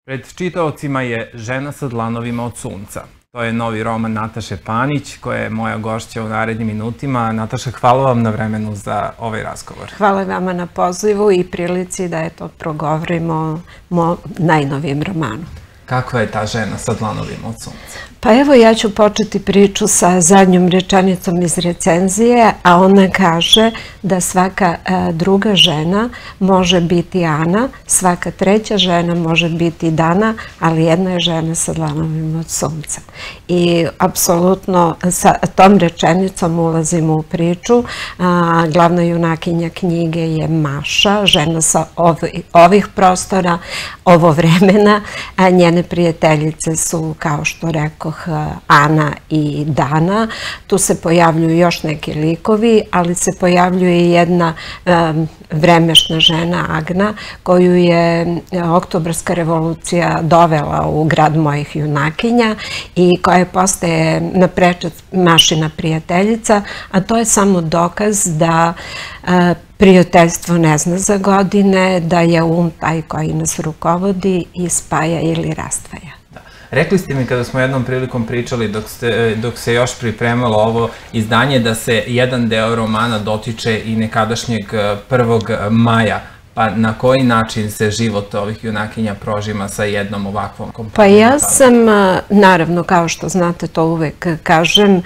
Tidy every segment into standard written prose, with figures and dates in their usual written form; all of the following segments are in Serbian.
Pred čitaocima je Žena sa dlanovima od sunca. To je novi roman Nataše Panić, koja je moja gošća u narednim minutima. Nataša, hvala vam na vremenu za ovaj razgovor. Hvala vama na pozivu i prilici da progovorimo o najnovijem romanu. Kakva je ta Žena sa dlanovima od sunca? Pa evo, ja ću početi priču sa zadnjom rečenicom iz recenzije, a ona kaže da svaka druga žena može biti Ana, svaka treća žena može biti Dana, ali jedna je žena sa dlanovima od sunca. I apsolutno sa tom rečenicom ulazimo u priču. Glavna junakinja knjige je Maša, žena sa ovih prostora, ovo vremena. Njene prijateljice su, kao što rekoh, Ana i Dana. Tu se pojavljuju još neki likovi, ali se pojavljuje i jedna vremešna žena, Agna, koju je Oktobarska revolucija dovela u grad mojih junakinja i koja postaje naprečac Mašina prijateljica, a to je samo dokaz da prijateljstvo ne zna za godine, da je taj koji nas rukovodi i spaja ili rastvaja. Rekli ste mi kada smo jednom prilikom pričali dok se još pripremalo ovo izdanje da se jedan deo romana dotiče i nekadašnjeg 1. maja. Pa na koji način se život ovih junakinja prožima sa jednom ovakvom kompanijom? Pa ja sam, naravno, kao što znate, to uvek kažem,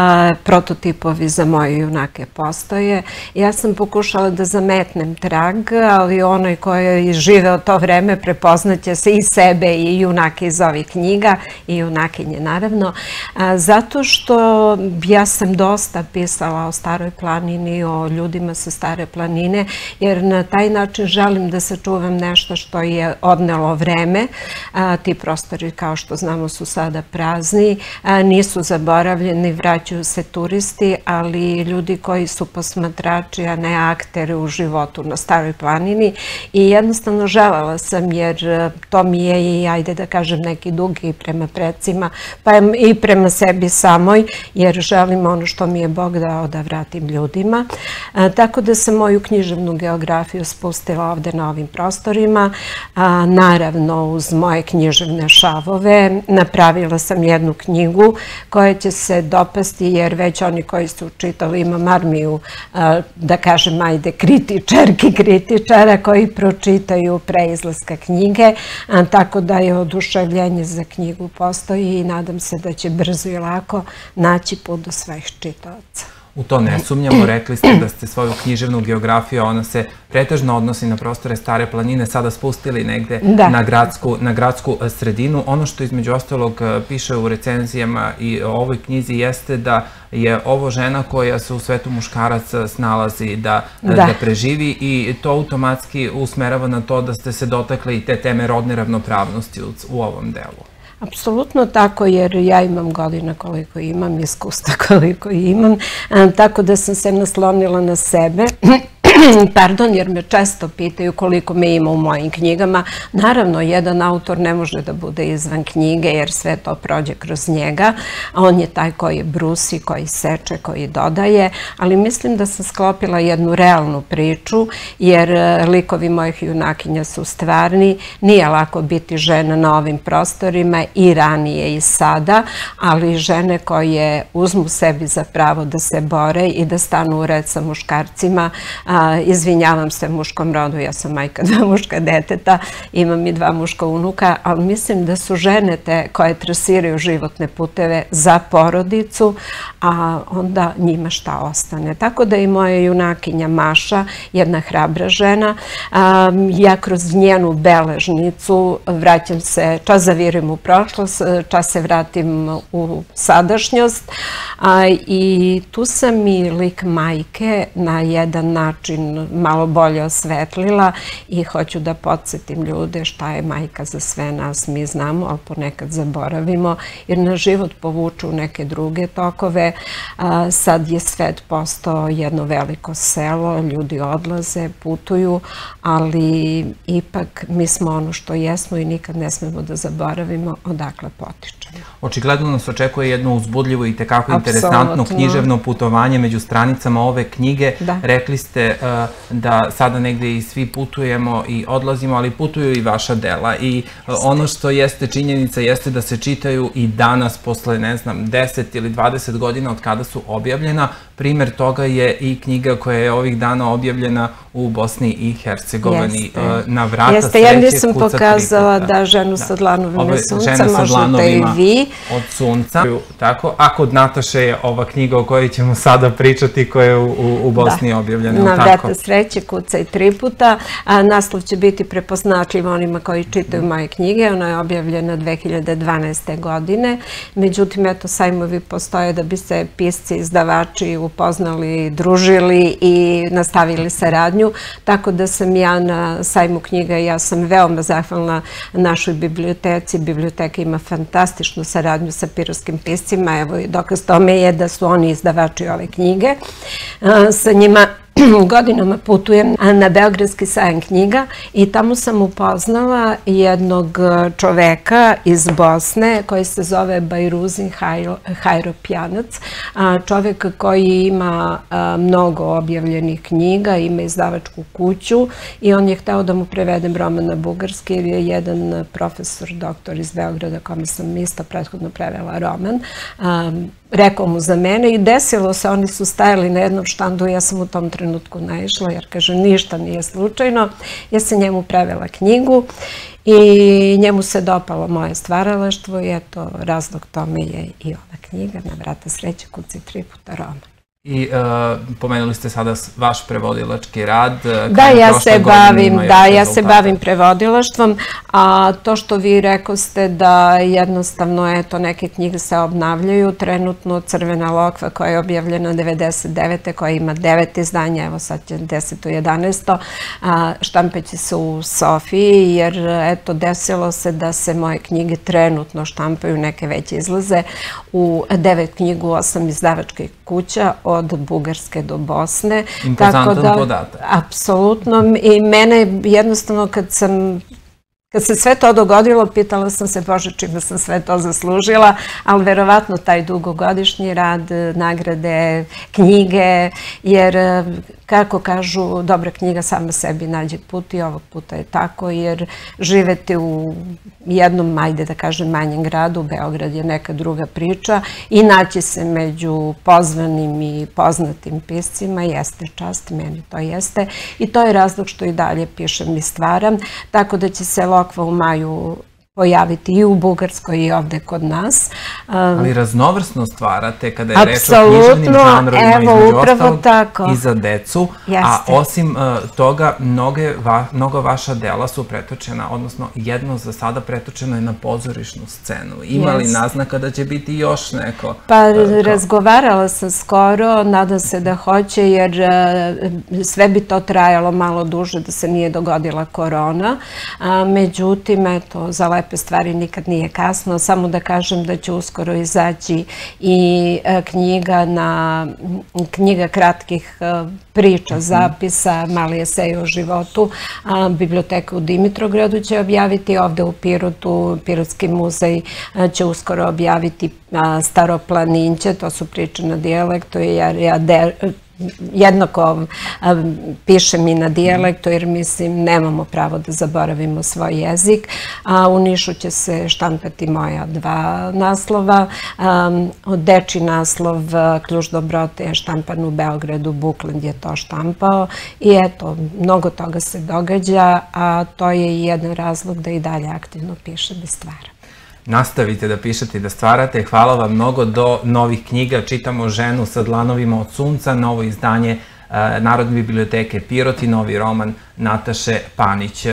prototipovi za moje junake postoje. Ja sam pokušala da zametnem trag, ali onaj koji je živeo to vreme prepoznaće se i sebe i junake iz ovih knjiga i junakinje, naravno. Zato što ja sam dosta pisala o Staroj planini, o ljudima sa Stare planine, jer na taj način želim da sačuvam nešto što je odnelo vreme. Ti prostori, kao što znamo, su sada prazni, nisu zaboravljeni, vraćaju se turisti, ali ljudi koji su posmatrači, a ne akteri u životu na Staroj planini. I jednostavno želela sam, jer to mi je i, ajde da kažem, neki dug i prema precima, pa i prema sebi samoj, jer želim ono što mi je Bog dao da vratim ljudima. Tako da sam moju književnu geografiju spustila ovde na ovim prostorima. Naravno, uz moje književne šavove napravila sam jednu knjigu koja će se dopasti, jer već oni koji su čitali, imam armiju, da kažem, ajde, kritičara koji pročitaju pre izlaska knjige, tako da je oduševljenje za knjigu postoji i nadam se da će brzo i lako naći put do svojih čitaoca. U to ne sumnjamo, rekli ste da ste svoju književnu geografiju, ona se pretežno odnosi na prostore Stare planine, sada spustili negde na gradsku sredinu. Ono što između ostalog piše u recenzijama i o ovoj knjizi jeste da je ovo žena koja se u svetu muškaraca snalazi da preživi i to automatski usmerava na to da ste se dotakli i te teme rodne ravnopravnosti u ovom delu. Apsolutno tako, jer ja imam godina koliko imam, iskustva koliko imam, tako da sam se naslonila na sebe. Pardon, jer me često pitaju koliko me ima u mojim knjigama. Naravno, jedan autor ne može da bude izvan knjige, jer sve to prođe kroz njega. On je taj koji brusi, koji seče, koji dodaje, ali mislim da sam sklopila jednu realnu priču, jer likovi mojih junakinja su stvarni. Nije lako biti žena na ovim prostorima i ranije i sada, ali žene koje uzmu sebi za pravo da se bore i da stanu u red sa muškarcima. Izvinjavam se muškom rodu, ja sam majka 2 muška deteta, imam i 2 muška unuka, ali mislim da su žene te koje trasiraju životne puteve za porodicu, a onda njima šta ostane. Tako da i moja junakinja Maša, jedna hrabra žena, ja kroz njenu beležnicu vraćam se, čas zavirim u prošlost, čas se vratim u sadašnjost, i tu sam i lik majke na jedan način malo bolje osvetlila i hoću da podsjetim ljude šta je majka za sve nas. Mi znamo, ali ponekad zaboravimo, jer na život povuču neke druge tokove. Sad je svet postao jedno veliko selo, ljudi odlaze, putuju, ali ipak mi smo ono što jesmo i nikad ne smemo da zaboravimo odakle potičemo. Očigledno nas očekuje jedno uzbudljivo i tekako interesantno književno putovanje među stranicama ove knjige. Rekli ste da sada negde i svi putujemo i odlazimo, ali putuju i vaša dela. I ono što jeste činjenica jeste da se čitaju i danas posle, ne znam, 10 ili 20 godina od kada su objavljena. Primer toga je i knjiga koja je ovih dana objavljena u Bosni i Hercegovini. Na vrata sreće ja nisam pokazala da ženu sa dlanovima sunca možete i vi. Od sunca. Tako, a kod Nataše je ova knjiga o kojoj ćemo sada pričati, koja je u Bosni objavljena. Na vrata sreće kucaj 3 puta. Naslov će biti prepoznatljiv onima koji čitaju moje knjige. Ona je objavljena 2012. godine. Međutim, eto, sajmovi postoje da bi se pisci, izdavači upoznali, družili i nastavili saradnju. Tako da sam ja na sajmu knjiga i ja sam veoma zahvalna našoj biblioteci. Biblioteka ima fantastičnu saradnju sa pirovskim piscima. Evo i dokaz tome je da su oni izdavači ove knjige. Sa njima godinama putujem na Beogradski sajam knjiga i tamo sam upoznala jednog čoveka iz Bosne koji se zove Bajruzin Hajropjanac, čovek koji ima mnogo objavljenih knjiga, ima izdavačku kuću i on je hteo da mu prevedem roman na bugarski jer je jedan profesor, doktor iz Beograda kome sam isto prethodno prevela roman, rekao mu za mene i desilo se, oni su stajali na jednom štandu, ja sam u tom trenutku naišla jer kaže ništa nije slučajno, ja sam njemu prevela knjigu i njemu se dopalo moje stvaralaštvo i eto razlog tome je i ova knjiga Na vrata sreće kucaj 3 puta roman. I pomenuli ste sada vaš prevodilački rad. Da, ja se bavim prevodilaštvom, a to što vi rekoste da jednostavno, eto, neke knjige se obnavljaju, trenutno Crvena lokva koja je objavljena 99. koja ima 9 izdanja, evo sad će 10. 11. Štampaće se u Sofiji, jer eto, desilo se da se moje knjige trenutno štampaju, neke već izlaze, u 9 knjigu 8 izdavačkih kuća, od Bugarske do Bosne. Impozantan podatak. Apsolutno. I mene jednostavno kad se sve to dogodilo, pitala sam se, Bože, čime sam sve to zaslužila, ali verovatno taj dugogodišnji rad, nagrade, knjige, jer kako kažu, dobra knjiga sama sebi nađe put i ovog puta je tako, jer živeti u jednom, ajde da kažem, manjem gradu, Beograd je neka druga priča i naći se među pozvanim i poznatim piscima jeste čast, meni to jeste i to je razlog što i dalje pišem i stvaram, tako da će se Lokva u maju pojaviti i u Bugarskoj i ovde kod nas. Ali raznovrsno stvarate kada je reč o književnim žanrovima, između ostalog i za decu, a osim toga mnoga vaša dela su pretočena, odnosno jedno za sada pretočeno je na pozorišnu scenu. Ima li naznaka da će biti još neko? Pa razgovarala sam skoro, nadam se da hoće, jer sve bi to trajalo malo duže da se nije dogodila korona. Međutim, eto, za lepe stvari nikad nije kasno. Samo da kažem da će uskoro izaći i knjiga kratkih priča, zapisa, mali esej o životu. Biblioteka u Dimitrogradu će objaviti, ovde u Pirotu, Pirotski muzej će uskoro objaviti Staroplaninće, to su priče na dijalektu, jer ja jednako pišem i na dijalektu jer mislim nemamo pravo da zaboravimo svoj jezik. U Nišu će se štampati moja 2 naslova. Dečji naslov Ključ dobrote je štampan u Beogradu, Bukland je to štampao i eto, mnogo toga se događa, a to je i jedan razlog da i dalje aktivno pišem i stvaram. Nastavite da pišete i da stvarate. Hvala vam mnogo. Do novih knjiga čitamo Ženu sa dlanovima od sunca, novo izdanje Narodne biblioteke Pirot i novi roman Nataše Panić.